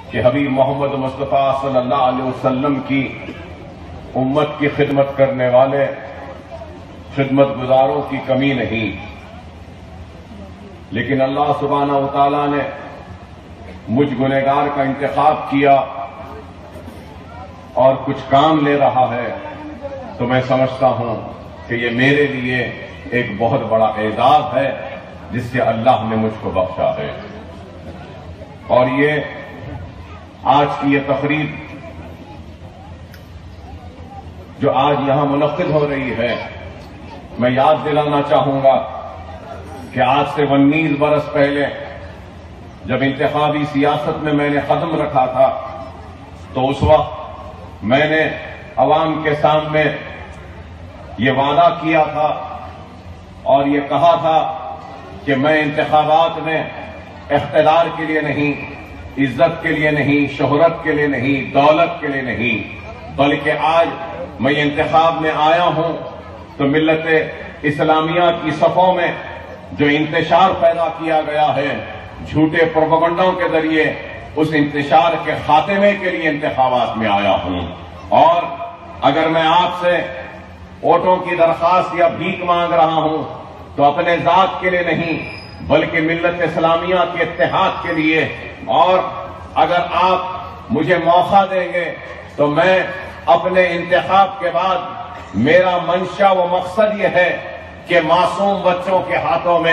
کہ حبیب محمد مصطفیٰ صلی اللہ علیہ وسلم کی امت کی خدمت کرنے والے خدمت گزاروں کی کمی نہیں، لیکن اللہ سبحانہ و تعالیٰ نے مجھ گنہگار کا انتخاب کیا اور کچھ کام لے رہا ہے، تو میں سمجھتا ہوں کہ یہ میرے لیے ایک بہت بڑا اعزاز ہے جس سے اللہ نے مجھ کو بخشا ہے۔ اور یہ آج کی یہ تقریب جو آج یہاں منعقد ہو رہی ہے، میں یاد دلانا چاہوں گا کہ آج سے 19 برس پہلے جب انتخابی سیاست میں نے قدم رکھا تھا، تو اس وقت میں نے عوام کے سامنے یہ وعدہ کیا تھا اور یہ کہا تھا کہ میں انتخابات میں اقتدار کے لیے نہیں، عزت کے لیے نہیں، شہرت کے لیے نہیں، دولت کے لیے نہیں، بلکہ آج میں انتخاب میں آیا ہوں تو ملت اسلامیہ کی صفوں میں جو انتشار پیدا کیا گیا ہے جھوٹے پروپیگنڈوں کے ذریعے، اس انتشار کے خاتمے کے لیے انتخابات میں آیا ہوں۔ اور اگر میں آپ سے ووٹوں کی درخواست یا بھیک مانگ رہا ہوں تو اپنے ذات کے لیے نہیں بلکہ ملت اسلامیہ کے اتحاد کے لیے، اور اگر آپ مجھے موقع دیں گے تو میں اپنے انتخاب کے بعد میرا منشا و مقصد یہ ہے کہ معصوم بچوں کے ہاتھوں میں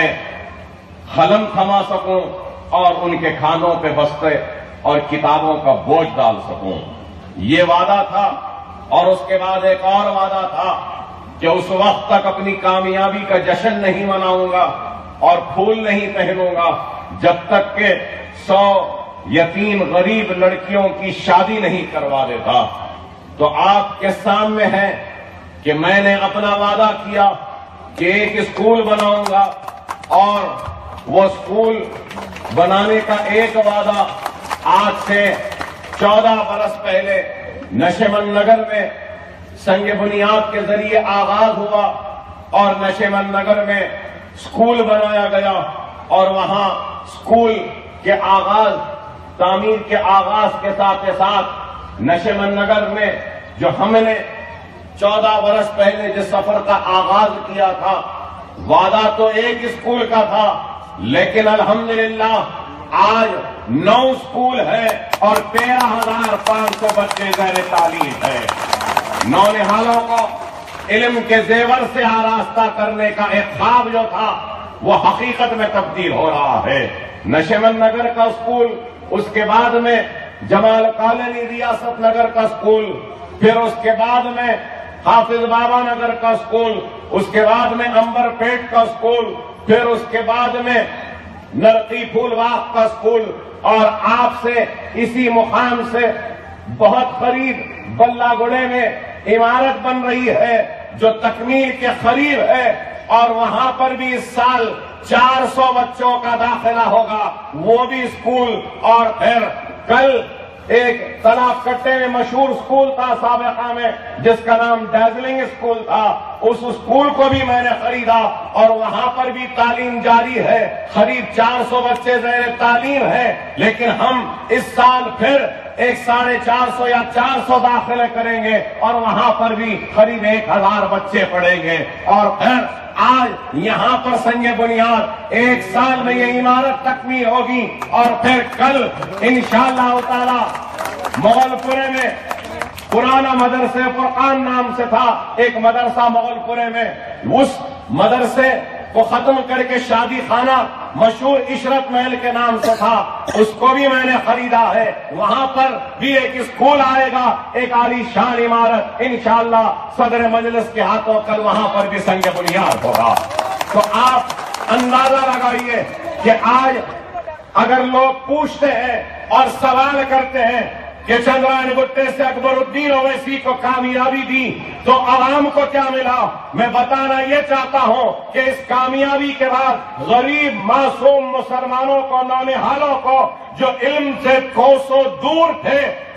قلم تھما سکوں اور ان کے کھانوں پہ بستے اور کتابوں کا بوجھ ڈال سکوں۔ یہ وعدہ تھا، اور اس کے بعد ایک اور وعدہ تھا کہ اس وقت تک اپنی کامیابی کا جشن نہیں مناؤں گا اور پھول نہیں پہنوں گا جب تک کہ 100 یتیم غریب لڑکیوں کی شادی نہیں کروا دیتا۔ تو آپ کے سامنے ہے کہ میں نے اپنا وعدہ کیا کہ ایک اسکول بناؤں گا، اور وہ اسکول بنانے کا ایک وعدہ آج سے 14 برس پہلے نشیمن نگر میں سنگ بنیاد کے ذریعے آغاز ہوا، اور نشیمن نگر میں اسکول بنایا گیا، اور وہاں اسکول کے آغاز، تعمیر کے آغاز کے ساتھ ساتھ نشیمن نگر میں جو ہم نے 14 برس پہلے جس سفر کا آغاز کیا تھا، وعدہ تو ایک اسکول کا تھا، لیکن الحمدللہ آج 9 اسکول ہے اور 13,500 بچے زیر تعلیم ہے۔ نونہالوں کو علم کے زیور سے آراستہ کرنے کا ایک خواب جو تھا وہ حقیقت میں تبدیل ہو رہا ہے۔ نشیمن نگر کا اسکول، اس کے بعد میں جمال کالونی ریاست نگر کا اسکول، پھر اس کے بعد میں حافظ بابا نگر کا اسکول، اس کے بعد میں امبر پیٹ کا اسکول، پھر اس کے بعد میں نرقی پھول باغ کا اسکول، اور آپ سے اسی مقام سے بہت قریب بلہ گڑے میں عمارت بن رہی ہے جو تکمیل کے قریب ہے، اور وہاں پر بھی اس سال 400 بچوں کا داخلہ ہوگا، وہ بھی اسکول۔ اور پھر کل ایک تلاش کٹے میں مشہور اسکول تھا سابقہ میں جس کا نام ڈیزلنگ اسکول تھا، اس اسکول کو بھی میں نے خریدا، اور وہاں پر بھی تعلیم جاری ہے، قریب 400 بچے زیر تعلیم ہیں، لیکن ہم اس سال پھر 450 یا 400 داخلے کریں گے، اور وہاں پر بھی قریب 1000 بچے پڑھیں گے۔ اور پھر آج یہاں پر سنگ بنیاد 1 سال میں یہ عمارت تکمیل ہوگی، اور پھر کل انشاءاللہ تعالی مغل پورے میں پرانا مدرسے فرقان نام سے تھا ایک مدرسہ مغل پورے میں، اس مدرسے کو ختم کر کے شادی خانہ مشہور عشرت محل کے نام سے تھا، اس کو بھی میں نے خریدا ہے، وہاں پر بھی ایک اسکول آئے گا، ایک عالی شان عمارت انشاءاللہ صدر مجلس کے ہاتھوں کل وہاں پر بھی سنگ بنیاد ہوگا۔ تو آپ اندازہ لگائیے کہ آج اگر لوگ پوچھتے ہیں اور سوال کرتے ہیں کہ چندرائن گٹے سے اکبر الدین اویسی کو کامیابی دی تو عوام کو کیا ملا، میں بتانا یہ چاہتا ہوں کہ اس کامیابی کے بعد غریب معصوم مسلمانوں کو، نونہالوں کو جو علم سے کوسوں دور تھے،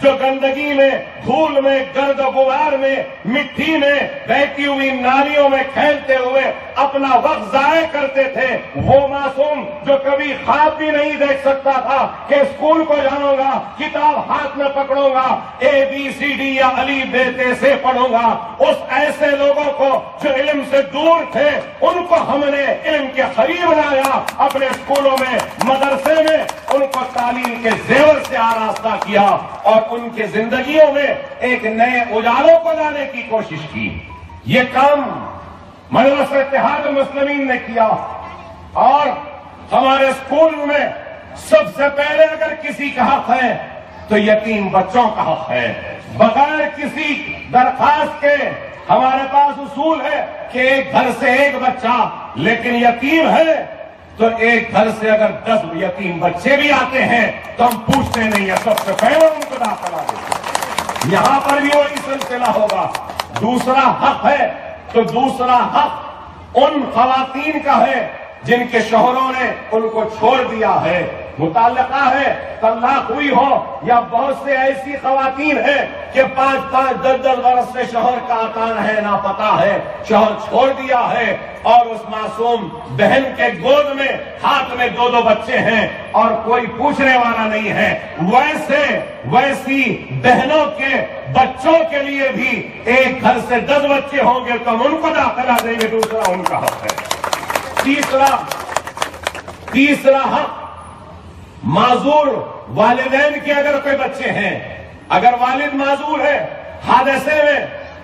جو گندگی میں، دھول میں، گرد و غبار میں، مٹی میں، بہتی ہوئی نالیوں میں کھیلتے ہوئے اپنا وقت ضائع کرتے تھے، وہ معصوم جو کبھی خواب بھی نہیں دیکھ سکتا تھا کہ اسکول کو جاؤں گا، کتاب ہاتھ میں پکڑوں گا، ABCD یا علی بے تے سے پڑھوں گا، اس ایسے لوگوں کو جو علم سے دور تھے ان کو ہم نے علم کے قریب لایا، اپنے اسکولوں میں، مدرسے میں ان کو تعلیم کے زیور سے آراستہ کیا اور ان کی زندگیوں میں ایک نئے اجالوں کو لانے کی کوشش کی۔ یہ کام مجلس اتحاد المسلمین نے کیا، اور ہمارے اسکول میں سب سے پہلے اگر کسی کا حق ہے تو یتیم بچوں کا حق ہے۔ بغیر کسی درخواست کے ہمارے پاس اصول ہے کہ ایک گھر سے ایک بچہ، لیکن یتیم ہے تو ایک گھر سے اگر 10 یتیم بچے بھی آتے ہیں تو ہم پوچھتے نہیں ہیں، سب سے پہلے ان کو داخلہ دیتے ہیں۔ یہاں پر بھی وہی سلسلہ ہوگا۔ دوسرا حق ہے تو دوسرا حق ان خواتین کا ہے جن کے شوہروں نے ان کو چھوڑ دیا ہے، متعلقہ ہے، طلاق ہوئی ہو، یا بہت سے ایسی خواتین ہیں کہ 5-5 10-10 برس سے شوہر کا آتا ہے، نہ پتا ہے، شوہر چھوڑ دیا ہے، اور اس معصوم بہن کے گود میں ہاتھ میں 2-2 بچے ہیں اور کوئی پوچھنے والا نہیں ہے۔ ویسی بہنوں کے بچوں کے لیے بھی ایک گھر سے 10 بچے ہوں گے تو ہم ان کو داخلہ دیں گے، دوسرا ان کا حق ہے۔ تیسرا حق معذور والدین کے اگر کوئی بچے ہیں، اگر والد معذور ہے، حادثے میں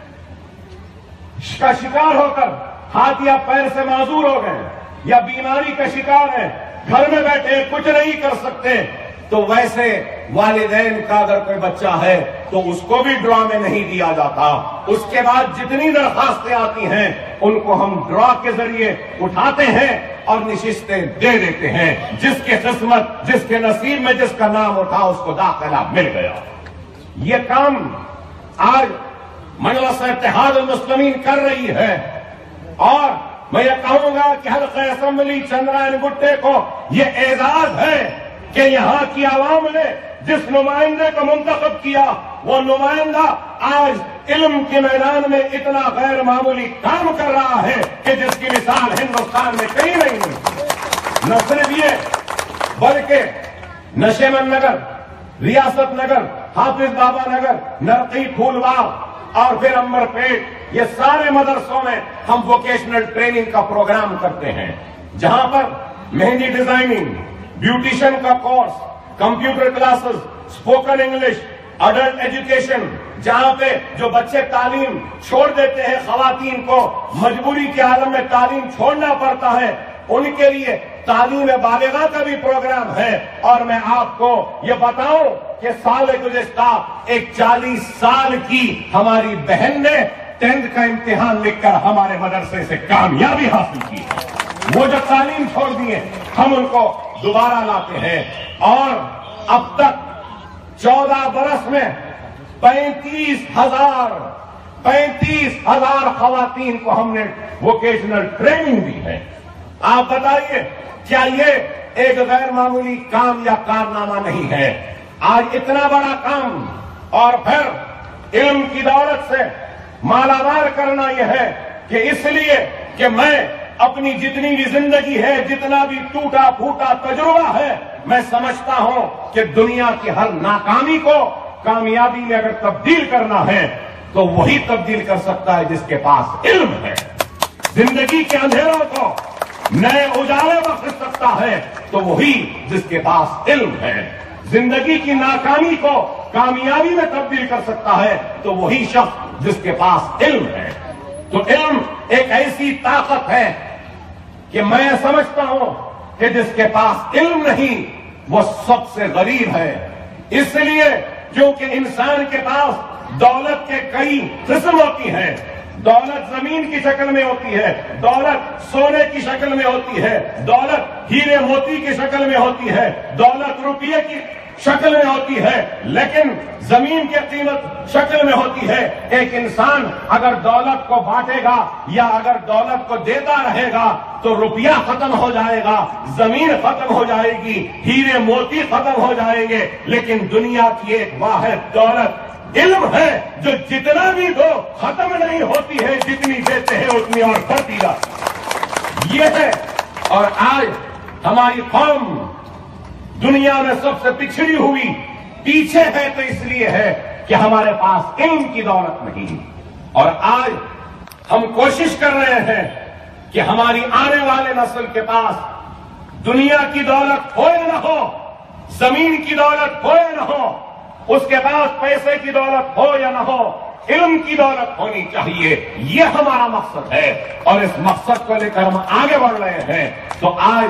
کا شکار ہو کر ہاتھ یا پیر سے معذور ہو گئے، یا بیماری کا شکار ہے، گھر میں بیٹھے کچھ نہیں کر سکتے، تو ویسے والدین کا اگر کوئی بچہ ہے تو اس کو بھی ڈرا میں نہیں دیا جاتا۔ اس کے بعد جتنی درخواستیں آتی ہیں ان کو ہم ڈرا کے ذریعے اٹھاتے ہیں اور نشستیں دے دیتے ہیں۔ جس کے قسمت، جس کے نصیب میں جس کا نام اٹھا اس کو داخلہ مل گیا۔ یہ کام آج مجلس اتحاد المسلمین کر رہی ہے، اور میں یہ کہوں گا کہ حلقہ اسمبلی چندرائن گٹے کو یہ اعزاز ہے کہ یہاں کی عوام نے جس نمائندے کو منتخب کیا وہ نمائندہ آج علم کے میدان میں اتنا غیر معمولی کام کر رہا ہے کہ جس کی مثال ہندوستان میں کہیں نہیں ہے۔ نہ صرف یہ بلکہ نشیمن نگر، ریاست نگر، حافظ بابا نگر، نرقی پھول باغ اور پھر امبر پیٹ، یہ سارے مدرسوں میں ہم ووکیشنل ٹریننگ کا پروگرام کرتے ہیں، جہاں پر مہندی ڈیزائننگ، بیوٹیشن کا course, computer classes, spoken English, adult education, جہاں پہ جو بچے تعلیم چھوڑ دیتے ہیں، خواتین کو مجبوری کے عالم میں تعلیم چھوڑنا پڑتا ہے، ان کے لیے تعلیم بالغہ کا بھی پروگرام ہے۔ اور میں آپ کو یہ بتاؤں کہ سال گزشتہ ایک 40 سال کی ہماری بہن نے 10th کا امتحان لکھ کر ہمارے مدرسے سے کامیابی حاصل کی ہے۔ وہ جو تعلیم چھوڑ دیے ہم ان کو دوبارہ لاتے ہیں، اور اب تک 14 برس میں 35,000 خواتین کو ہم نے ووکیشنل ٹریننگ دی ہے۔ آپ بتائیے کیا یہ ایک غیر معمولی کام یا کارنامہ نہیں ہے؟ آج اتنا بڑا کام، اور پھر علم کی دولت سے مالا مال کرنا یہ ہے کہ اس لیے کہ میں اپنی جتنی بھی زندگی ہے، جتنا بھی ٹوٹا پھوٹا تجربہ ہے، میں سمجھتا ہوں کہ دنیا کی ہر ناکامی کو کامیابی میں اگر تبدیل کرنا ہے تو وہی تبدیل کر سکتا ہے جس کے پاس علم ہے۔ زندگی کے اندھیروں کو نئے اجالے بخش سکتا ہے تو وہی جس کے پاس علم ہے۔ زندگی کی ناکامی کو کامیابی میں تبدیل کر سکتا ہے تو وہی شخص جس کے پاس علم ہے۔ تو علم ایک ایسی طاقت ہے کہ میں سمجھتا ہوں کہ جس کے پاس علم نہیں وہ سب سے غریب ہے، اس لیے کیونکہ انسان کے پاس دولت کے کئی قسم ہوتی ہیں۔ دولت زمین کی شکل میں ہوتی ہے، دولت سونے کی شکل میں ہوتی ہے، دولت ہیرے موتی کی شکل میں ہوتی ہے، دولت روپیے کی شکل میں ہوتی ہے، لیکن زمین کی قیمت شکل میں ہوتی ہے۔ ایک انسان اگر دولت کو بانٹے گا یا اگر دولت کو دیتا رہے گا تو روپیہ ختم ہو جائے گا، زمین ختم ہو جائے گی، ہیرے موتی ختم ہو جائیں گے، لیکن دنیا کی ایک واحد دولت علم ہے جو جتنا بھی دو ختم نہیں ہوتی ہے، جتنی دیتے ہیں اتنی اور بڑھتی جاتی یہ ہے۔ اور آج ہماری قوم دنیا میں سب سے پچھڑی ہوئی پیچھے ہے تو اس لیے ہے کہ ہمارے پاس علم کی دولت نہیں، اور آج ہم کوشش کر رہے ہیں کہ ہماری آنے والے نسل کے پاس دنیا کی دولت ہو یا نہ ہو، زمین کی دولت ہو یا نہ ہو، اس کے پاس پیسے کی دولت ہو یا نہ ہو، علم کی دولت ہونی چاہیے۔ یہ ہمارا مقصد ہے اور اس مقصد کو لے کر ہم آگے بڑھ رہے ہیں۔ تو آج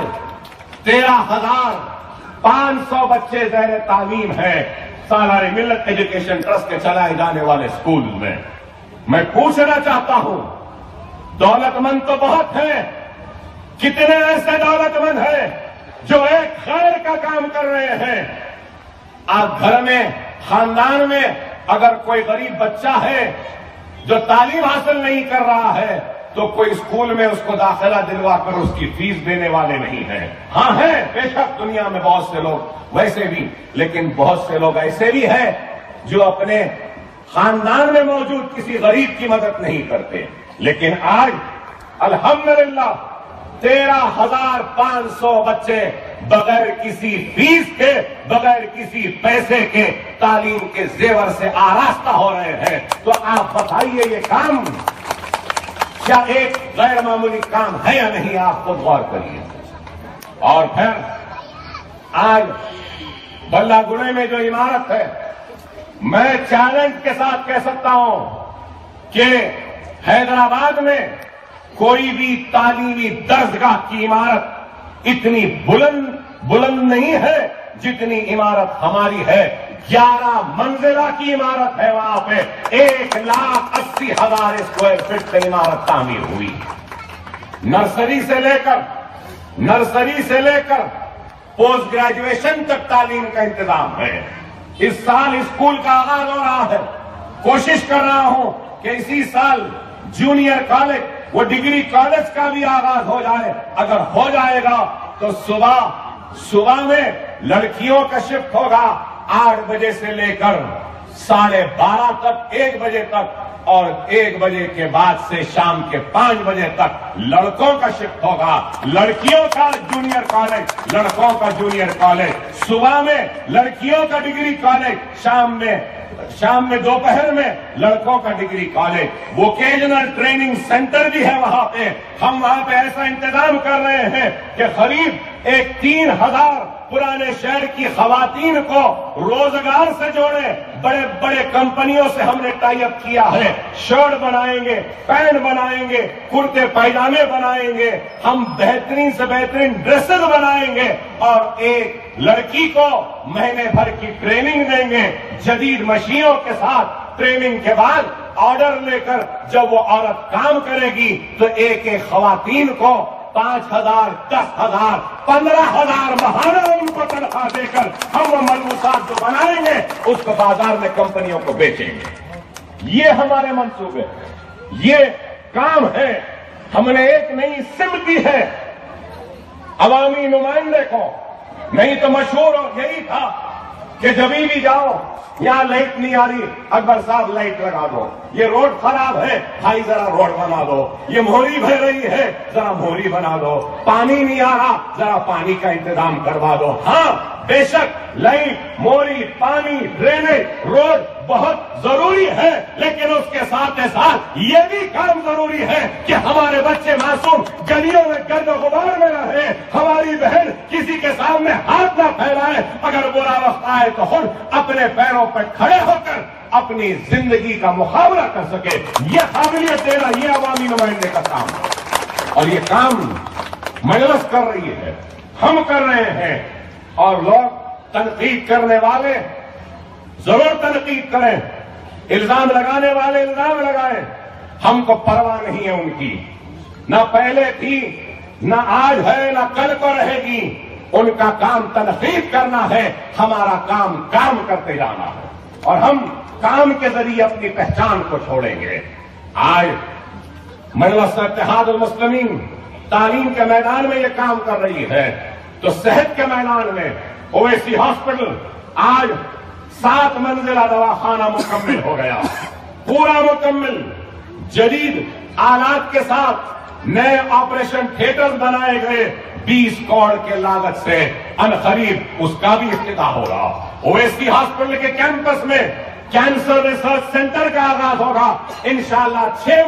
13,500 بچے زیر تعلیم ہیں سالار ملت ایجوکیشن ٹرسٹ کے چلائے جانے والے اسکول میں۔ میں پوچھنا چاہتا ہوں، دولت مند تو بہت ہیں، کتنے ایسے دولت مند ہیں جو ایک خیر کا کام کر رہے ہیں؟ آپ گھر میں، خاندان میں اگر کوئی غریب بچہ ہے جو تعلیم حاصل نہیں کر رہا ہے تو کوئی اسکول میں اس کو داخلہ دلوا کر اس کی فیس دینے والے نہیں ہیں۔ ہاں ہیں بے شک دنیا میں بہت سے لوگ ویسے بھی، لیکن بہت سے لوگ ایسے بھی ہیں جو اپنے خاندان میں موجود کسی غریب کی مدد نہیں کرتے۔ لیکن آج الحمدللہ 13,500 بچے بغیر کسی فیس کے، بغیر کسی پیسے کے تعلیم کے زیور سے آراستہ ہو رہے ہیں۔ تو آپ بتائیے یہ کام کیا ایک غیر معمولی کام ہے یا نہیں؟ آپ خود غور کریے۔ اور پھر آج بلہ گڑے میں جو عمارت ہے، میں چیلنج کے ساتھ کہہ سکتا ہوں کہ حیدرآباد میں کوئی بھی تعلیمی درسگاہ کی عمارت اتنی بلند نہیں ہے جتنی عمارت ہماری ہے۔ 11 منزلہ کی عمارت ہے، وہاں پہ 1,80,000 اسکوائر فٹ کی عمارت تعمیر ہوئی۔ نرسری سے لے کر پوسٹ گریجویشن تک تعلیم کا انتظام ہے۔ اس سال اسکول کا آغاز ہو رہا ہے، کوشش کر رہا ہوں کہ اسی سال جونیئر کالج وہ ڈگری کالج کا بھی آغاز ہو جائے۔ اگر ہو جائے گا تو صبح میں لڑکیوں کا شفٹ ہوگا 8 بجے سے لے کر 12:30 تک، 1 بجے تک، اور 1 بجے کے بعد سے شام کے 5 بجے تک لڑکوں کا شفٹ ہوگا۔ لڑکیوں کا جونیئر کالج، لڑکوں کا جونیئر کالج، صبح میں لڑکیوں کا ڈگری کالج، شام میں دوپہر میں لڑکوں کا degree college. Vocational training centre بھی ہے وہاں پہ۔ ہم وہاں پہ ایسا انتظام کر رہے ہیں کہ قریب 3,000 پرانے شہر کی خواتین کو روزگار سے جوڑے۔ بڑے بڑے کمپنیوں سے ہم نے ٹائی اپ کیا ہے، شرٹ بنائیں گے، پینٹ بنائیں گے، کرتے پائجامے بنائیں گے، ہم بہترین سے بہترین ڈریسز بنائیں گے، اور ایک لڑکی کو مہینے بھر کی ٹریننگ دیں گے جدید مشینوں کے ساتھ۔ ٹریننگ کے بعد آرڈر لے کر جب وہ عورت کام کرے گی تو ایک خواتین کو 5,000، 10,000، 15,000 ماہانہ ان کو تنخواہ دے کر ہم وہ ملبوسات جو بنائیں گے اس کو بازار میں کمپنیوں کو بیچیں گے۔ یہ ہمارے منصوبے، یہ کام ہے۔ ہم نے ایک نئی سمت دی ہے عوامی نمائندے کو، نہیں تو مشہور یہی تھا کہ جبھی بھی جاؤ یہاں لائٹ نہیں آ رہی، اکبر صاحب لائٹ لگا دو، یہ روڈ خراب ہے بھائی ذرا روڈ بنا دو، یہ موہری بہ رہی ہے ذرا موہری بنا دو، پانی نہیں آ رہا ذرا پانی کا انتظام کروا دو۔ ہاں بے شک لائٹ، موہری، پانی، ڈرینیج، روڈ بہت ضروری ہے، لیکن اس کے ساتھ یہ بھی کام ضروری ہے کہ ہمارے بچے معصوم گلیوں میں گرد و غبار میں رہے، ہماری بہن کسی کے سامنے ہاتھ نہ پھیلائے، اگر برا وقت آئے تو خود اپنے پیروں پر کھڑے ہو کر اپنی زندگی کا مقابلہ کر سکے۔ یہ قابلیت دینا یہ عوامی نمائندے کا کام ہے، اور یہ کام مجلس کر رہی ہے، ہم کر رہے ہیں، اور لوگ تنقید کرنے والے ضرور تنقید کریں، الزام لگانے والے الزام لگائیں، ہم کو پرواہ نہیں ہے ان کی، نہ پہلے تھی، نہ آج ہے، نہ کل کو رہے گی۔ ان کا کام تنقید کرنا ہے، ہمارا کام کرتے جانا ہے، اور ہم کام کے ذریعے اپنی پہچان کو چھوڑیں گے۔ آج مجلس اتحاد المسلمین تعلیم کے میدان میں یہ کام کر رہی ہے، تو صحت کے میدان میں اویسی ہاسپٹل آج 7 منزلہ دواخانہ مکمل ہو گیا، پورا مکمل، جدید آلات کے ساتھ نئے آپریشن تھیٹر بنائے گئے، 20 کروڑ کے لاگت سے عنقریب اس کا بھی افتتاح ہوگا۔ اویسی ہاسپٹل کے کیمپس میں کینسر ریسرچ سینٹر کا آغاز ہوگا انشاءاللہ 6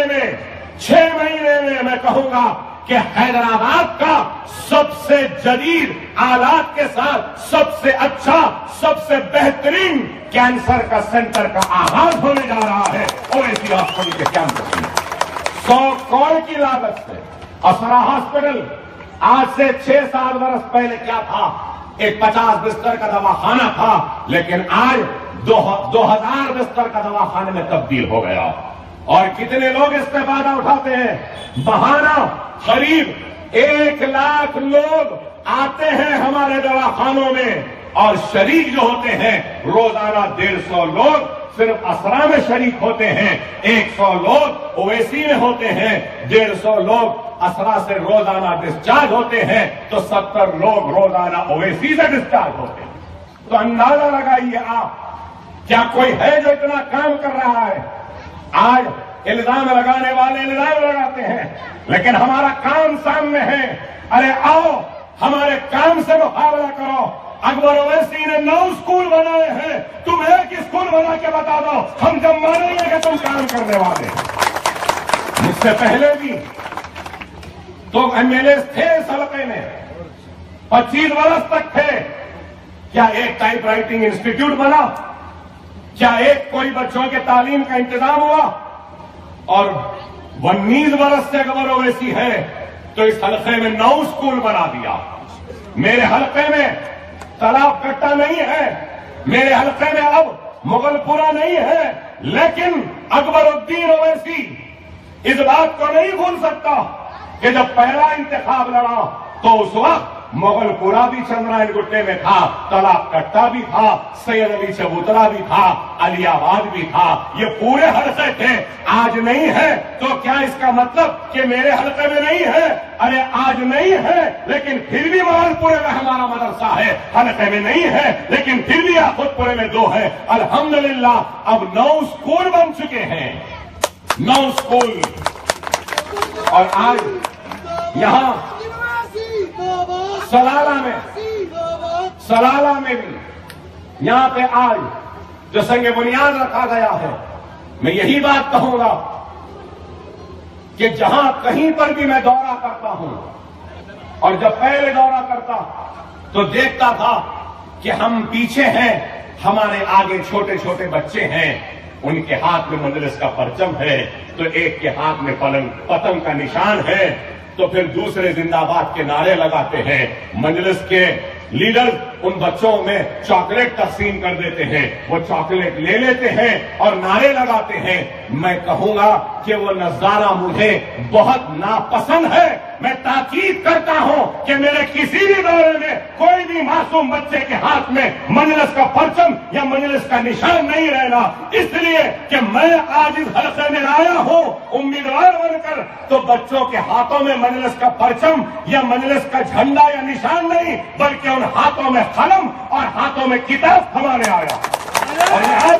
مہینے میں میں کہوں گا کہ حیدرآباد کا سب سے جدید آلات کے ساتھ سب سے اچھا، سب سے بہترین کینسر کا سینٹر کا آغاز ہونے جا رہا ہے اویسی ہاسپٹل کے کیمپس میں۔ 100 کروڑ کی لاگت سے اسرا ہاسپٹل آج سے 6-7 برس پہلے کیا تھا؟ ایک 50 بستر کا دواخانہ تھا، لیکن آج 2000 بستر کا دواخانے میں تبدیل ہو گیا۔ اور کتنے لوگ اس سے فائدہ اٹھاتے ہیں؟ ماہانہ قریب 1 لاکھ لوگ آتے ہیں ہمارے دواخانوں میں، اور شریک جو ہوتے ہیں روزانہ 150 لوگ صرف اسرا میں شریک ہوتے ہیں، 100 لوگ اویسی میں ہوتے ہیں، 150 لوگ اسرا سے روزانہ ڈسچارج ہوتے ہیں، تو 70 لوگ روزانہ اویسی سے ڈسچارج ہوتے ہیں۔ تو اندازہ لگائیے آپ، کیا کوئی ہے جو اتنا کام کر رہا ہے؟ آج الزام لگانے والے الزام لگاتے ہیں، لیکن ہمارا کام سامنے ہے۔ ارے آؤ ہمارے کام سے مقابلہ کرو۔ اکبر اویسی نے 9 اسکول بنائے ہیں، تم 1 اسکول بنا کے بتا دو، ہم جب مانیں گے کہ تم کام کرنے والے۔ مجھ سے پہلے بھی تو MLA تھے اس حلقے میں، 25 برس تک تھے۔ کیا ایک ٹائپ رائٹنگ انسٹیٹیوٹ بنا؟ کیا ایک کوئی بچوں کے تعلیم کا انتظام ہوا؟ اور 19 برس سے اکبر اویسی ہے تو اس حلقے میں 9 اسکول بنا دیا۔ میرے حلقے میں تالاب کٹا نہیں ہے، میرے حلقے میں اب مغل پورا نہیں ہے، لیکن اکبر الدین اویسی اس بات کو نہیں بھول سکتا کہ جب پہلا انتخاب لڑا تو اس وقت مغل پورا بھی چندرائن گٹے میں تھا، تالاب کٹا بھی تھا، سید علی چبوترا بھی تھا، علی آباد بھی تھا، یہ پورے حلقے تھے۔ آج نہیں ہے تو کیا اس کا مطلب کہ میرے حلقے میں نہیں ہے؟ ارے آج نہیں ہے لیکن پھر بھی مغل پورے میں ہمارا مدرسہ ہے، حلقے میں نہیں ہے لیکن پھر بھی آخود پورے میں 2 ہے۔ الحمدللہ اب 9 اسکول بن چکے ہیں، 9 اسکول۔ اور آج یہاں سلالہ میں بھی یہاں پہ آج جو سنگ بنیاد رکھا گیا ہے، میں یہی بات کہوں گا کہ جہاں کہیں پر بھی میں دورہ کرتا ہوں، اور جب پہلے دورہ کرتا تو دیکھتا تھا کہ ہم پیچھے ہیں، ہمارے آگے چھوٹے چھوٹے بچے ہیں، ان کے ہاتھ میں مجلس کا پرچم ہے، تو ایک کے ہاتھ میں پتنگ کا نشان ہے، تو پھر دوسرے زندہ باد کے نعرے لگاتے ہیں۔ مجلس کے لیڈر ان بچوں میں چاکلیٹ تقسیم کر دیتے ہیں، وہ چاکلیٹ لے لیتے ہیں اور نعرے لگاتے ہیں۔ میں کہوں گا کہ وہ نظارہ مجھے بہت ناپسند ہے۔ میں تاکید کرتا ہوں کہ میرے کسی بھی دورے میں کوئی بھی معصوم بچے کے ہاتھ میں مجلس کا پرچم یا مجلس کا نشان نہیں رہنا، اس لیے کہ میں آج اس حلقے میں آیا ہوں امیدوار بن کر، تو بچوں کے ہاتھوں میں مجلس کا پرچم یا مجلس کا جھنڈا یا نشان نہیں، بلکہ ان ہاتھوں میں قلم اور ہاتھوں میں کتاب ہمارے آیا۔ اور یہاں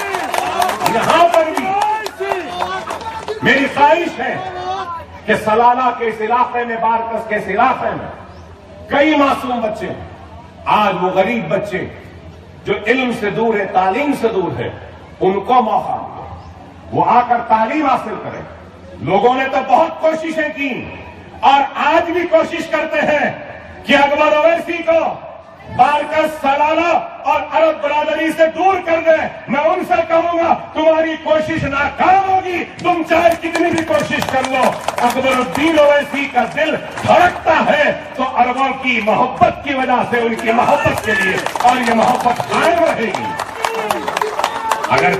پر بھی میری خواہش ہے کہ سلالہ کے اس علاقے میں، بارکس کے اس علاقے میں کئی معصوم بچے، آج وہ غریب بچے جو علم سے دور ہے، تعلیم سے دور ہے، ان کو موقع ملے، وہ آ کر تعلیم حاصل کریں۔ لوگوں نے تو بہت کوششیں کی اور آج بھی کوشش کرتے ہیں کہ اکبر اویسی کو بارکس، سلالہ اور عرب برادری سے دور کر دیں۔ میں ان سے کہوں گا تمہاری کوشش ناکام ہوگی، تم چاہے کتنی بھی کوشش کر لو۔ اکبر الدین اویسی کا دل دھڑکتا ہے تو عربوں کی محبت کی وجہ سے، ان کی محبت کے لیے، اور یہ محبت قائم رہے گی۔ اگر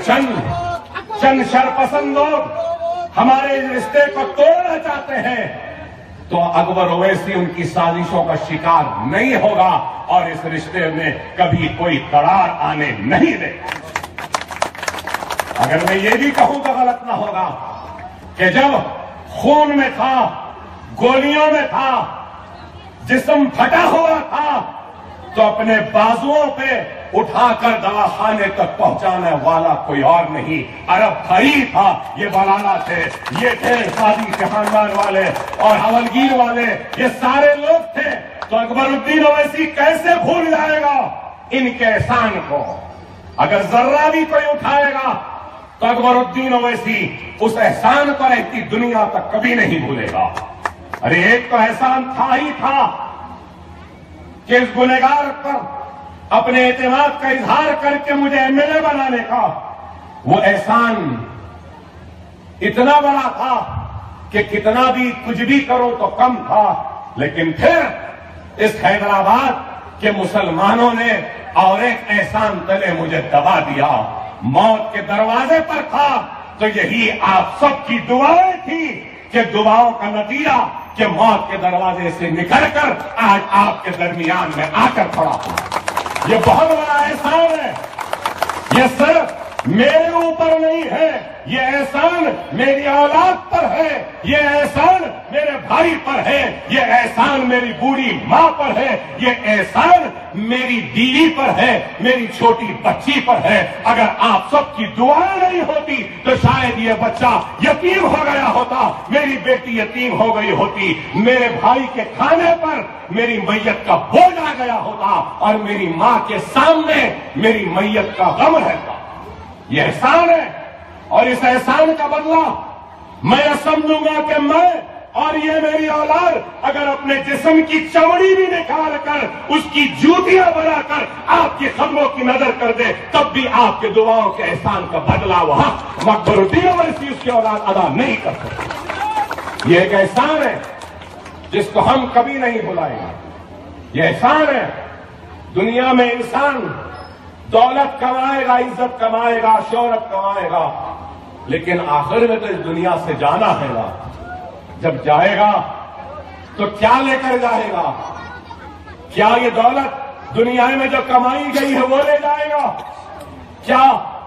چند شرپسند لوگ ہمارے اس رشتے کو توڑنا چاہتے ہیں تو اکبر اویسی ان کی سازشوں کا شکار نہیں ہوگا اور اس رشتے میں کبھی کوئی دراڑ آنے نہیں دے گا۔ اگر میں یہ بھی کہوں تو غلط نہ ہوگا کہ جب خون میں تھا، گولیوں میں تھا، جسم پھٹا ہوا تھا، تو اپنے بازوؤں پہ اٹھا کر دواخانے تک پہنچانے والا کوئی اور نہیں، عرب بھائی تھا، یہ بلانا تھے، یہ تھے شادی کے خاندان والے اور حولگیر والے، یہ سارے لوگ تھے۔ تو اکبر الدین اویسی کیسے بھول جائے گا ان کے احسان کو؟ اگر ذرہ بھی کوئی اٹھائے گا تو اکبر الدین اویسی اس احسان کو رہتی دنیا تک کبھی نہیں بھولے گا۔ ارے ایک تو احسان تھا ہی تھا کہ اس گنہگار پر اپنے اعتماد کا اظہار کر کے مجھے ایم ایل اے بنانے کا، وہ احسان اتنا بڑا تھا کہ کتنا بھی کچھ بھی کرو تو کم تھا۔ لیکن پھر اس حیدرآباد کے مسلمانوں نے اور ایک احسان تلے مجھے دبا دیا، موت کے دروازے پر تھا، تو یہی آپ سب کی دعائیں تھی کہ دعاؤں کا نتیجہ کہ موت کے دروازے سے نکل کر آج آپ کے درمیان میں آ کر کھڑا ہوں۔ یہ بہت بڑا احسان ہے، یہ صرف میرے اوپر نہیں ہے، یہ احسان میری اولاد پر ہے، یہ احسان میرے بھائی پر ہے، یہ احسان میری بوڑھی ماں پر ہے، یہ احسان میری بیوی پر ہے، میری چھوٹی بچی پر ہے۔ اگر آپ سب کی دعائیں نہیں ہوتی تو شاید یہ بچہ یتیم ہو گیا ہوتا، میری بیٹی یتیم ہو گئی ہوتی، میرے بھائی کے کھانے پر میری میت کا بوجھ آ گیا ہوتا اور میری ماں کے سامنے میری میت کا غم رہتا۔ یہ احسان ہے اور اس احسان کا بدلہ میں سمجھوں گا کہ میں اور یہ میری اولاد اگر اپنے جسم کی چمڑی بھی نکال کر اس کی جوتیاں بنا کر آپ کی قدموں کی نظر کر دے تب بھی آپ کے دعاؤں کے احسان کا بدلہ وہاں اکبر الدین اویسی اس کی اولاد ادا نہیں کر سکتی۔ یہ ایک احسان ہے جس کو ہم کبھی نہیں بھلائیں گے۔ یہ احسان ہے، دنیا میں انسان دولت کمائے گا، عزت کمائے گا، شہرت کمائے گا، لیکن آخر میں تو اس دنیا سے جانا ہے گا۔ جب جائے گا تو کیا لے کر جائے گا؟ کیا یہ دولت دنیا میں جو کمائی گئی ہے وہ لے جائے گا؟ کیا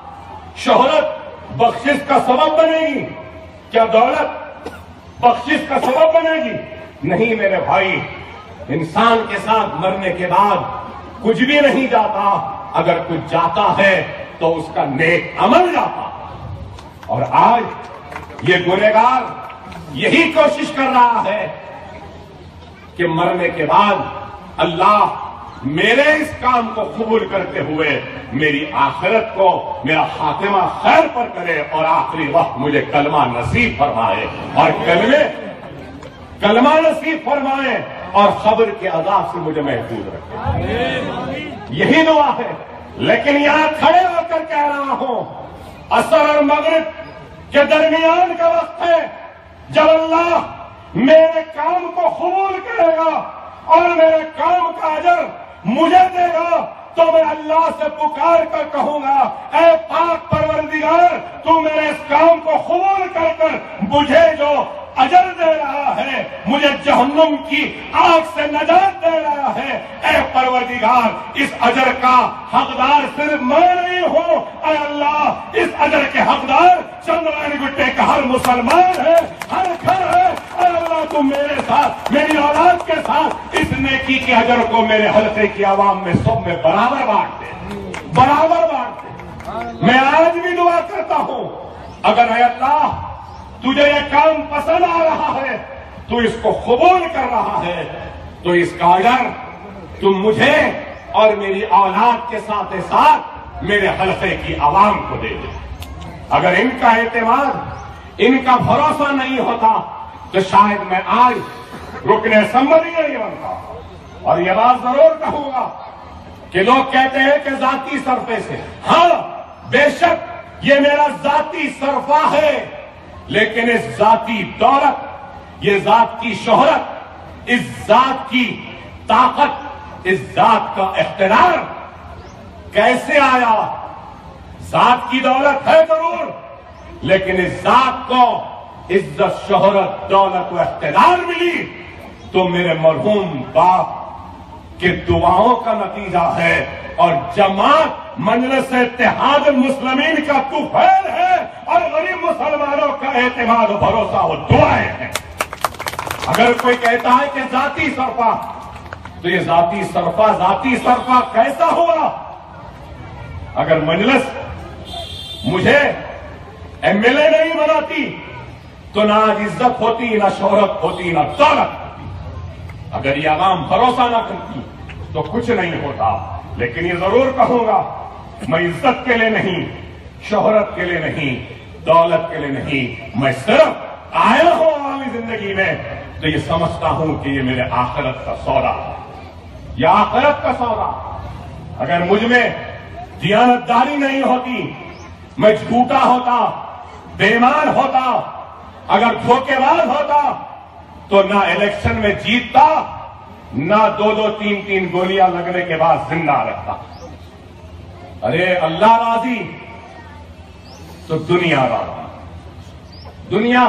شہرت بخشش کا سبب بنے گی؟ کیا دولت بخشش کا سبب بنے گی؟ نہیں میرے بھائی، انسان کے ساتھ مرنے کے بعد کچھ بھی نہیں جاتا، اگر کچھ جاتا ہے تو اس کا نیک عمل جاتا۔ اور آج یہ گنہگار یہی کوشش کر رہا ہے کہ مرنے کے بعد اللہ میرے اس کام کو قبول کرتے ہوئے میری آخرت کو، میرا خاتمہ خیر پر کرے اور آخری وقت مجھے کلمہ نصیب فرمائے اور کلمہ نصیب فرمائے اور قبر کے عذاب سے مجھے محفوظ رکھے۔ یہی دعا ہے۔ لیکن یہاں کھڑے ہو کر کہہ رہا ہوں، عصر اور مغرب کے درمیان کا وقت ہے جب اللہ میرے کام کو قبول کرے گا اور میرے کام کا اجر مجھے دے گا، تو میں اللہ سے پکار کر کہوں گا، اے پاک پروردگار، تو میرے اس کام کو قبول کر مجھے جو اجر دے رہا ہے، مجھے جہنم کی آگ سے نجات دے رہا ہے، اے پروردگار، اس اجر کا حقدار صرف میں نہیں ہوں، اے اللہ اس اجر کے حقدار چندرانی گٹے کا ہر مسلمان ہے، ہر گھر ہے، اے اللہ تو میرے ساتھ، میری اولاد کے ساتھ اس نیکی کے اجر کو میرے حلقے کی عوام میں سب میں برابر بانٹ دے، برابر بانٹ دے۔ میں آج بھی دعا کرتا ہوں، اگر اے اللہ تجھے یہ کام پسند آ رہا ہے، تو اس کو قبول کر رہا ہے، تو اس کا اجر تم مجھے اور میری اولاد کے ساتھ ساتھ میرے حلقے کی عوام کو دے دے۔ اگر ان کا اعتماد، ان کا بھروسہ نہیں ہوتا تو شاید میں آج رکن اسمبلی نہیں بنتا۔ اور یہ بات ضرور کہوں گا کہ لوگ کہتے ہیں کہ ذاتی صرفے سے، ہاں بے شک یہ میرا ذاتی صرفہ ہے، لیکن اس ذاتی دولت، یہ ذات کی شہرت، اس ذات کی طاقت، اس ذات کا اقتدار کیسے آیا؟ ذات کی دولت ہے ضرور، لیکن اس ذات کو عزت، شہرت، دولت و اقتدار ملی تو میرے مرحوم باپ کے دعاؤں کا نتیجہ ہے، اور جماعت مجلس اتحاد المسلمین کا طفیل ہے، اور غریب مسلمانوں کا اعتماد و بھروسہ وہ دعائیں ہیں۔ اگر کوئی کہتا ہے کہ ذاتی صرفہ، تو یہ ذاتی صرفہ کیسا ہوا؟ اگر مجلس مجھے ایم ایل اے نہیں بناتی تو نہ عزت ہوتی، نہ شہرت ہوتی، نہ دولت ہوتی۔ اگر یہ عوام بھروسہ نہ کرتی تو کچھ نہیں ہوتا۔ لیکن یہ ضرور کہوں گا، میں عزت کے لیے نہیں، شہرت کے لیے نہیں، دولت کے لیے نہیں، میں صرف آیا ہوں عوامی زندگی میں تو یہ سمجھتا ہوں کہ یہ میرے آخرت کا سودا ہے، یہ آخرت کا سودا۔ اگر مجھ میں دیانتداری نہیں ہوتی، میں جھوٹا ہوتا، بے ایمان ہوتا، اگر دھوکے باز ہوتا تو نہ الیکشن میں جیتتا، نہ 2-2 3-3 گولیاں لگنے کے بعد زندہ رہتا۔ ارے اللہ راضی تو دنیا راضی۔ دنیا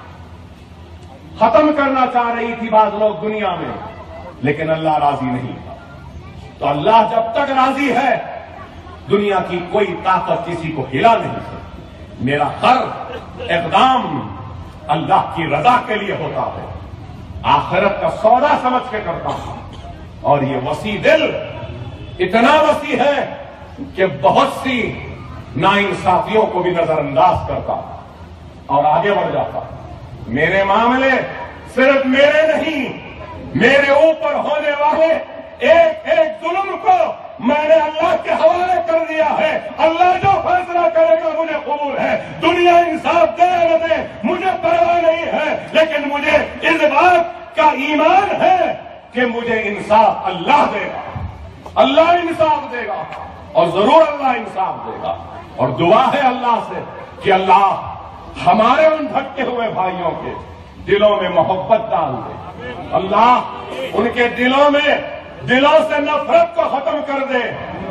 ختم کرنا چاہ رہی تھی بعض لوگ دنیا میں، لیکن اللہ راضی نہیں تھا۔ تو اللہ جب تک راضی ہے، دنیا کی کوئی طاقت کسی کو ہلا نہیں سکتی۔ میرا ہر اقدام اللہ کی رضا کے لیے ہوتا ہے، آخرت کا سودا سمجھ کے کرتا ہوں، اور یہ وسیع دل اتنا وسیع ہے کہ بہت سی ناانصافیوں کو بھی نظر انداز کرتا اور آگے بڑھ جاتا۔ میرے معاملے صرف میرے نہیں، میرے اوپر ہونے والے ایک ایک ظلم کو میں نے اللہ کے حوالے کر دیا ہے۔ اللہ جو فیصلہ کرے گا مجھے قبول ہے۔ دنیا انصاف دے نہ دے مجھے پرواہ نہیں ہے، لیکن مجھے اس بات کا ایمان ہے کہ مجھے انصاف اللہ دے گا، اللہ انصاف دے گا، اور ضرور اللہ انصاف دے گا۔ اور دعا ہے اللہ سے کہ اللہ ہمارے ان بھٹکے ہوئے بھائیوں کے دلوں میں محبت ڈال دے، اللہ ان کے دلوں سے نفرت کو ختم کر دے،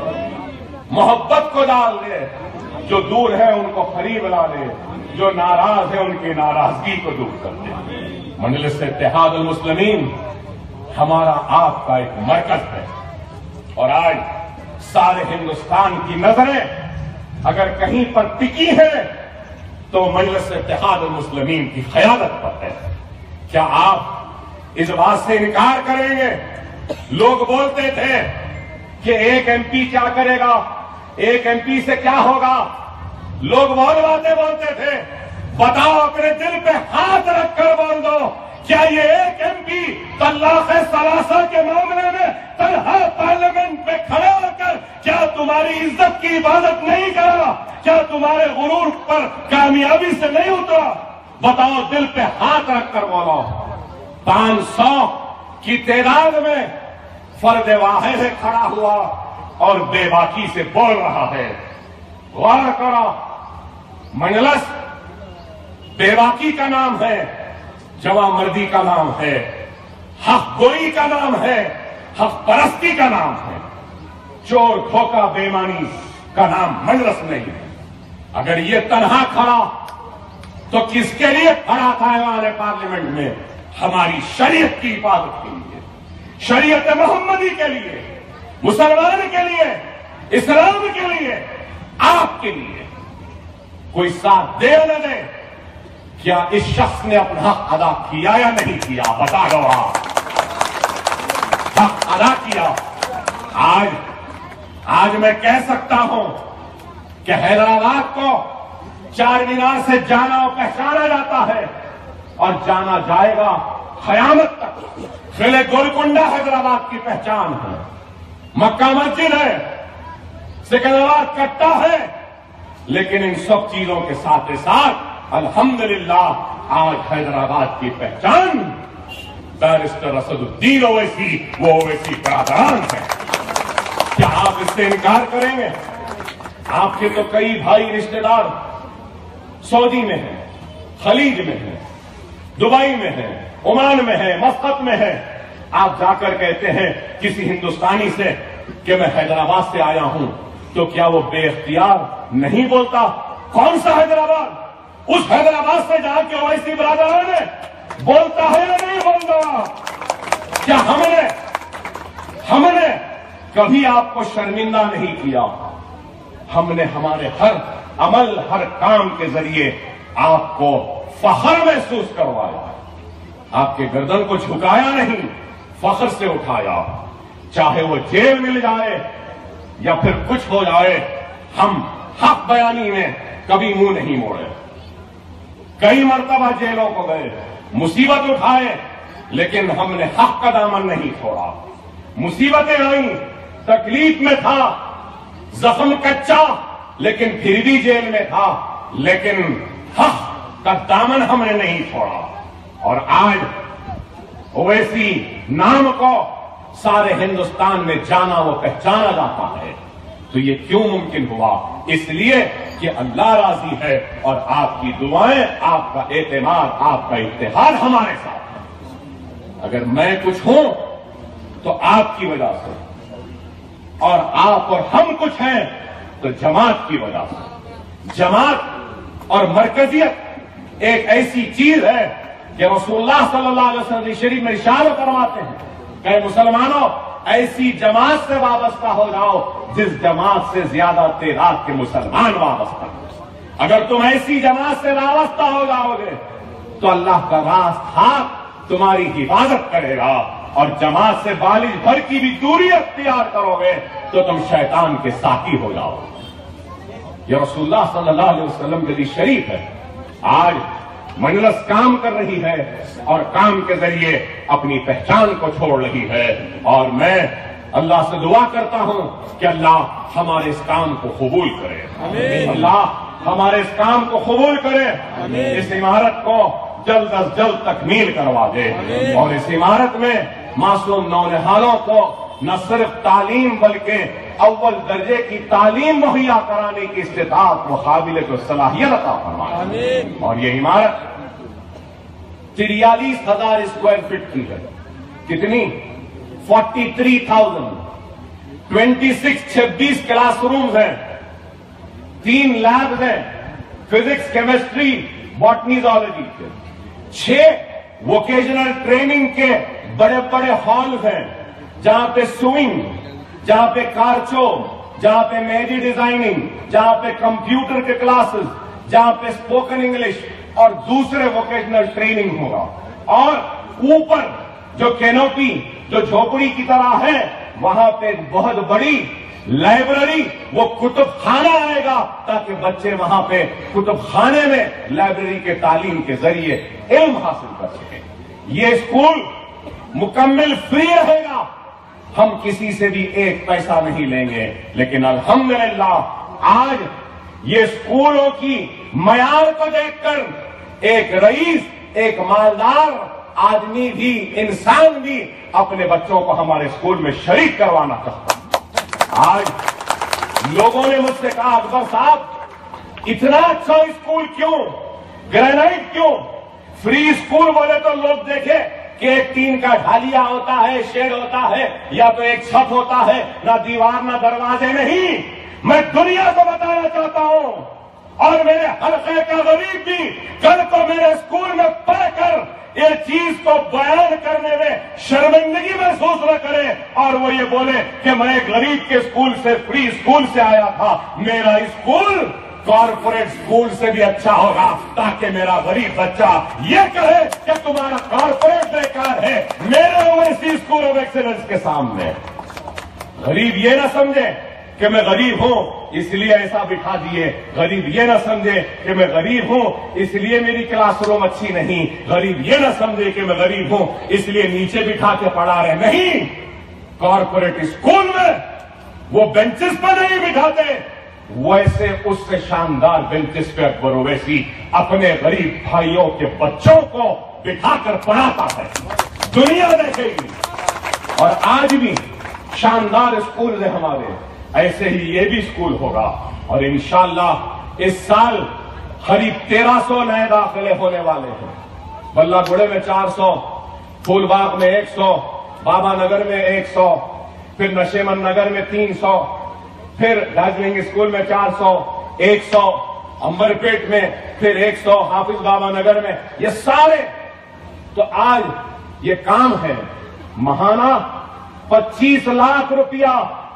محبت کو ڈال دے، جو دور ہے ان کو قریب لا دے، جو ناراض ہے ان کی ناراضگی کو دور کر دے۔ مجلس اتحاد المسلمین ہمارا آپ کا ایک مرکز ہے، اور آج سارے ہندوستان کی نظریں اگر کہیں پر ٹکی ہیں تو مجلس اتحاد المسلمین کی قیادت پر ہے۔ کیا آپ اس بات سے انکار کریں گے؟ لوگ بولتے تھے کہ ایک ایم پی کیا کرے گا، ایک ایم پی سے کیا ہوگا، لوگ بہت باتیں بولتے تھے۔ بتاؤ، اپنے دل پہ ہاتھ رکھ کر بول دو، کیا یہ ایک ایم پی طلاق ثلاثہ کے معاملے میں تنہا پارلیمنٹ میں کھڑے ہو کر کیا تمہاری عزت کی حفاظت نہیں کرا؟ کیا تمہارے غرور پر کامیابی سے نہیں اترا؟ بتاؤ، دل پہ ہاتھ رکھ کر بولو۔ 500 کی تعداد میں فرد واحد کھڑا ہوا اور بے باکی سے بول رہا ہے۔ غور کرو، مجلس بے باکی کا نام ہے، جواں مردی کا نام ہے، حق گوئی کا نام ہے، حق پرستی کا نام ہے، چور دھوکہ بےمانی کا نام مجلس نہیں ہے۔ اگر یہ تنہا کھڑا تو کس کے لیے کھڑا تھا ایوان پارلیمنٹ میں؟ ہماری شریعت کی حفاظت کے لیے، شریعت محمدی کے لیے، مسلمان کے لیے، اسلام کے لیے، آپ کے لیے۔ کوئی ساتھ دے نہ دے، کیا اس شخص نے اپنا حق ادا کیا یا نہیں کیا؟ بتا دو آپ، حق ادا کیا۔ آج میں کہہ سکتا ہوں کہ حیدرآباد کو چار مینار سے جانا اور پہچانا جاتا ہے، اور جانا جائے گا قیامت تک۔ قلعہ گولکنڈہ حیدرآباد کی پہچان ہے، مکہ مسجد ہے، سکندرآباد کٹا ہے، لیکن ان سب چیزوں کے ساتھ ساتھ الحمدللہ آج حیدرآباد کی پہچان بیرسٹر اسد الدین اویسی، وہ اویسی برادران ہے۔ کیا آپ اس سے انکار کریں گے؟ آپ کے تو کئی بھائی رشتہ دار سعودی میں ہیں، خلیج میں ہیں، دبئی میں ہیں، عمان میں ہیں، مسقط میں ہیں۔ آپ جا کر کہتے ہیں کسی ہندوستانی سے کہ میں حیدرآباد سے آیا ہوں، تو کیا وہ بے اختیار نہیں بولتا؟ کون سا حیدرآباد؟ اس حیدرآباد سے جا کے اویسی برادران ہے، بولتا ہے یا نہیں بولتا؟ کیا ہم نے کبھی آپ کو شرمندہ نہیں کیا؟ ہم نے ہمارے ہر عمل، ہر کام کے ذریعے آپ کو فخر محسوس کروایا، آپ کے گردن کو جھکایا نہیں، فخر سے اٹھایا۔ چاہے وہ جیل مل جائے یا پھر کچھ ہو جائے، ہم حق بیانی میں کبھی منہ نہیں موڑے۔ کئی مرتبہ جیلوں کو گئے، مصیبت اٹھائے، لیکن ہم نے حق کا دامن نہیں چھوڑا۔ مصیبتیں آئیں، تکلیف میں تھا، زخم کچا، لیکن پھر بھی جیل میں تھا، لیکن حق کا دامن ہم نے نہیں چھوڑا۔ اور آج اویسی نام کو سارے ہندوستان میں جانا و پہچانا جاتا ہے۔ تو یہ کیوں ممکن ہوا؟ اس لیے کہ اللہ راضی ہے اور آپ کی دعائیں، آپ کا اعتماد، آپ کا اتحاد ہمارے ساتھ ہے۔ اگر میں کچھ ہوں تو آپ کی وجہ سے، اور آپ اور ہم کچھ ہیں تو جماعت کی وجہ سے۔ جماعت اور مرکزیت ایک ایسی چیز ہے کہ رسول اللہ صلی اللہ علیہ وسلم شریف میں ارشاد فرماتے ہیں کہ مسلمانوں ایسی جماعت سے وابستہ ہو جاؤ جس جماعت سے زیادہ تعداد کے مسلمان وابستہ ہو۔ اگر تم ایسی جماعت سے وابستہ ہو جاؤ گے تو اللہ کا راست ہاتھ تمہاری حفاظت کرے گا، اور جماعت سے بالغ بھر کی بھی دوری اختیار کرو گے تو تم شیطان کے ساتھی ہو جاؤ گے۔ یہ رسول اللہ صلی اللہ علیہ وسلم کے حدیث شریف ہے۔ آج مجلس کام کر رہی ہے اور کام کے ذریعے اپنی پہچان کو چھوڑ رہی ہے، اور میں اللہ سے دعا کرتا ہوں کہ اللہ ہمارے اس کام کو قبول کرے، اللہ ہمارے اس کام کو قبول کرے، اس عمارت کو جلد از جلد تکمیل کروا دے، اور اس عمارت میں معصوم نونہالوں کو نہ صرف تعلیم بلکہ اول درجے کی تعلیم مہیا کرانے کی استطاعت و قابلیت و صلاحیت عطا فرمائے۔ اور یہ عمارت 43,000 اسکوائر فٹ کی ہے۔ کتنی؟ 43,000۔ 26 کلاس رومز ہیں، 3 لیبز ہیں، فزکس، کیمسٹری، باٹنی، زوالوجی کے، 6 ووکیشنل ٹریننگ کے بڑے بڑے ہالز ہیں، جہاں پہ سوئنگ، جہاں پہ کارچو، جہاں پہ مہندی ڈیزائننگ، جہاں پہ کمپیوٹر کے کلاسز، جہاں پہ اسپوکن انگلش اور دوسرے ووکیشنل ٹریننگ ہوگا۔ اور اوپر جو کینوپی جو جھوپڑی کی طرح ہے، وہاں پہ بہت بڑی لائبریری، وہ کتب خانہ آئے گا، تاکہ بچے وہاں پہ کتب خانے میں لائبریری کے تعلیم کے ذریعے علم حاصل کر سکیں۔ یہ اسکول مکمل فری رہے گا، ہم کسی سے بھی ایک پیسہ نہیں لیں گے، لیکن الحمدللہ آج یہ اسکولوں کی معیار کو دیکھ کر ایک رئیس، ایک مالدار آدمی بھی، انسان بھی اپنے بچوں کو ہمارے اسکول میں شریک کروانا چاہتا ہے۔ آج لوگوں نے مجھ سے کہا اکبر صاحب اتنا اچھا اسکول کیوں، گرینائٹ کیوں؟ فری اسکول بولے تو لوگ دیکھے کہ ایک ٹین کا ڈھالیا ہوتا ہے، شیڈ ہوتا ہے، یا تو ایک چھت ہوتا ہے، نہ دیوار نہ دروازے۔ نہیں، میں دنیا کو بتانا چاہتا ہوں، اور میرے حلقے کا غریب بھی کل کو میرے اسکول میں پڑھ کر یہ چیز کو بیان کرنے میں شرمندگی محسوس نہ کرے، اور وہ یہ بولے کہ میں ایک غریب کے اسکول سے، فری اسکول سے آیا تھا، میرا اسکول کارپوریٹ اسکول سے بھی اچھا ہوگا، تاکہ میرا غریب بچہ یہ کہے کہ تمہارا کارپوریٹ بیکار ہے میرے اویسی اسکول آف ایکسیلنس کے سامنے۔ غریب یہ نہ سمجھے کہ میں غریب ہوں اس لیے ایسا بٹھا دیے، غریب یہ نہ سمجھے کہ میں غریب ہوں اس لیے میری کلاس روم اچھی نہیں، غریب یہ نہ سمجھے کہ میں غریب ہوں اس لیے نیچے بٹھا کے پڑھا رہے۔ نہیں، کارپوریٹ اسکول میں وہ بینچز پر نہیں بٹھاتے، ویسے اس سے شاندار بینچز پہ اکبر اویسی اپنے غریب بھائیوں کے بچوں کو بٹھا کر پڑھاتا ہے، دنیا دیکھے گی۔ اور آج بھی شاندار اسکول ہے ہمارے، ایسے ہی یہ بھی اسکول ہوگا، اور انشاءاللہ اس سال قریب 1300 نئے داخلے ہونے والے ہیں۔ بلہ گڑے میں 400، پھول باغ میں 100، بابا نگر میں 100، پھر نشیمن نگر میں 300، پھر دارجلنگ اسکول میں 400، 100 امبر پیٹ میں، پھر 100 حافظ بابا نگر میں، یہ سارے۔ تو آج یہ کام ہے، ماہانہ 25 لاکھ روپیہ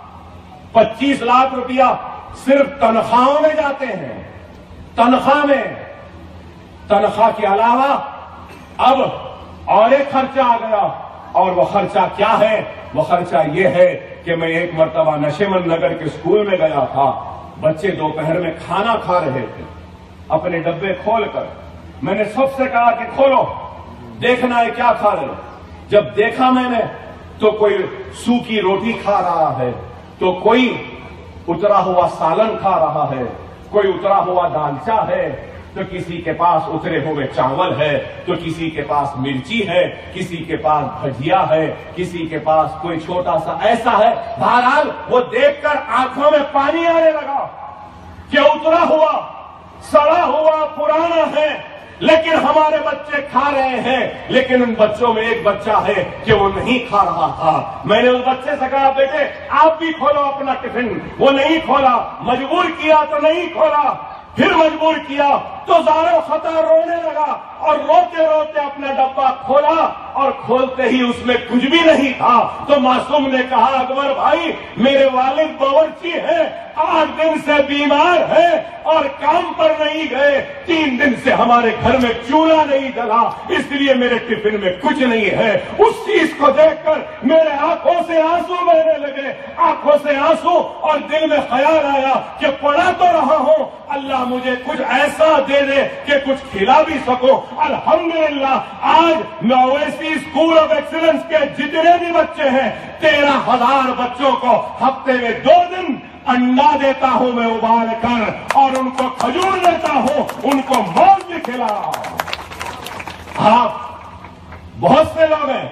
25 لاکھ روپیہ صرف تنخواہوں میں جاتے ہیں، تنخواہ میں۔ تنخواہ کے علاوہ اب اور ایک خرچہ آ گیا، اور وہ خرچہ کیا ہے؟ وہ خرچہ یہ ہے کہ میں ایک مرتبہ نشیمن نگر کے اسکول میں گیا تھا، بچے دوپہر میں کھانا کھا رہے تھے اپنے ڈبے کھول کر۔ میں نے سب سے کہا کہ کھولو دیکھنا ہے کیا کھا رہے ہو۔ جب دیکھا میں نے تو کوئی سوکھی روٹی کھا رہا ہے، تو کوئی اترا ہوا سالن کھا رہا ہے، کوئی اترا ہوا دالچا ہے، تو کسی کے پاس اترے ہوئے چاول ہے، تو کسی کے پاس مرچی ہے، کسی کے پاس بھجیا ہے، کسی کے پاس کوئی چھوٹا سا ایسا ہے۔ بہرحال وہ دیکھ کر آنکھوں میں پانی آنے لگا کہ اترا ہوا سڑا ہوا پرانا ہے، لیکن ہمارے بچے کھا رہے ہیں۔ لیکن ان بچوں میں ایک بچہ ہے کہ وہ نہیں کھا رہا تھا۔ میں نے اس بچے سے کہا بیٹے آپ بھی کھولو اپنا ٹفن، وہ نہیں کھولا، مجبور کیا تو نہیں کھولا، پھر مجبور کیا تو زارو خطا رونے لگا، اور روتے روتے اپنا ڈبہ کھولا، اور کھولتے ہی اس میں کچھ بھی نہیں تھا۔ تو معصوم نے کہا اکبر بھائی میرے والد باورچی ہیں، 8 دن سے بیمار ہیں اور کام پر نہیں گئے، 3 دن سے ہمارے گھر میں چولہا نہیں جلا، اس لیے میرے ٹفن میں کچھ نہیں ہے۔ اس چیز کو دیکھ کر میرے آنکھوں سے آنسو بہنے لگے، آنکھوں سے آنسو، اور دل میں خیال آیا کہ پڑھا تو رہا ہوں، اللہ مجھے کچھ ایسا دے دے کہ کچھ کھلا بھی سکو۔ الحمدللہ آج میں اویسی اسکول آف ایکسیلنس کے جتنے بھی بچے ہیں 13,000 بچوں کو ہفتے میں 2 دن انڈا دیتا ہوں میں ابال کر، اور ان کو کھجور دیتا ہوں، ان کو موز بھی کھلا رہا ہوں۔ ہاں بہت سے لوگ ہیں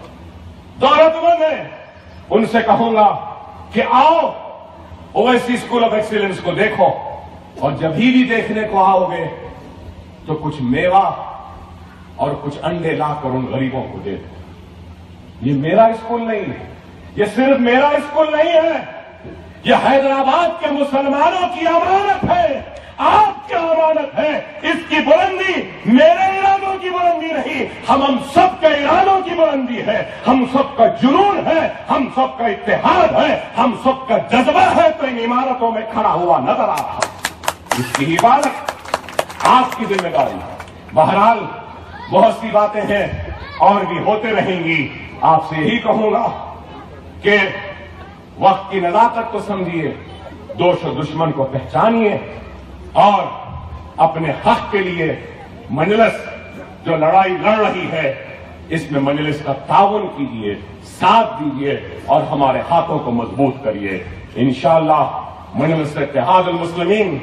دولت مند ہیں، ان سے کہوں گا کہ آؤ اویسی اسکول آف ایکسیلنس کو دیکھو، اور جب بھی دیکھنے کو آؤ گے تو کچھ میوہ اور کچھ انڈے لا کر ان غریبوں کو دے دو۔ یہ میرا اسکول نہیں ہے، یہ صرف میرا اسکول نہیں ہے، یہ حیدرآباد کے مسلمانوں کی امانت ہے، آپ کی امانت ہے۔ اس کی بلندی میرے ارادوں کی بلندی نہیں، ہم سب کے ارادوں کی بلندی ہے، ہم سب کا جنون ہے، ہم سب کا اتحاد ہے، ہم سب کا جذبہ ہے، تو ان عمارتوں میں کھڑا ہوا نظر آ رہا ہے۔ اس کی حفاظت آپ کی ذمہ داری ہے۔ بہرحال بہت سی باتیں ہیں اور بھی ہوتے رہیں گی، آپ سے یہی کہوں گا کہ وقت کی نزاکت کو سمجھیے، دوست و دشمن کو پہچانیے، اور اپنے حق کے لیے مجلس جو لڑائی لڑ رہی ہے اس میں مجلس کا تعاون کیجیے، ساتھ دیجیے، اور ہمارے ہاتھوں کو مضبوط کریے۔ انشاءاللہ مجلس اتحاد المسلمین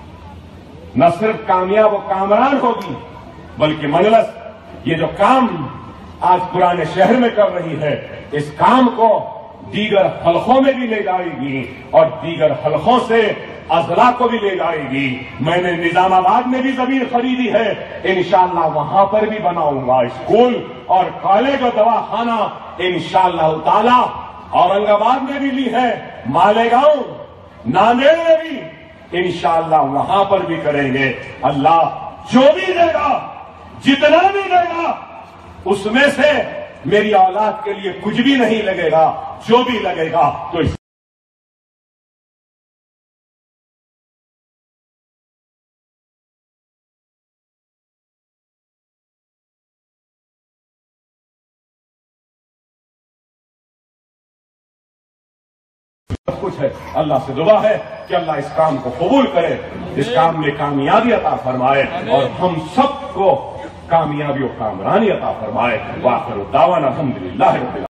نہ صرف کامیاب و کامران ہوگی، بلکہ مجلس یہ جو کام آج پرانے شہر میں کر رہی ہے، اس کام کو دیگر حلقوں میں بھی لے جائے گی، اور دیگر حلقوں سے اضلاع کو بھی لے جائے گی۔ میں نے نظام آباد میں بھی زمین خریدی ہے، انشاءاللہ وہاں پر بھی بناؤں گا اسکول اور کالج و دواخانہ انشاءاللہ تعالی۔ اورنگ آباد میں بھی لی ہے، مالیگاؤں، ناندیڑ میں بھی انشاءاللہ وہاں پر بھی کریں گے۔ اللہ جو بھی دے گا، جتنا بھی دے گا، اس میں سے میری اولاد کے لیے کچھ بھی نہیں لگے گا، جو بھی لگے گا تو اس سب کچھ ہے۔ اللہ سے دعا ہے کہ اللہ اس کام کو قبول کرے، اس کام میں کامیابی عطا فرمائے، اور ہم سب کو کامیابی و کامرانی عطا فرمائے۔ وآخر دعوانا الحمدللہ رب العالمین۔